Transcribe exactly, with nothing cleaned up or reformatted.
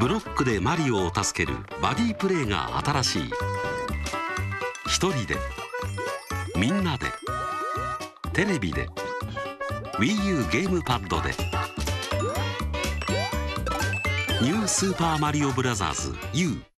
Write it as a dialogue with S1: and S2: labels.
S1: ブロックでマリオを助けるバディプレイが新しい。一人で、みんなで、テレビで、WiiU ゲームパッドで。ニュースーパーマリオブラザーズ U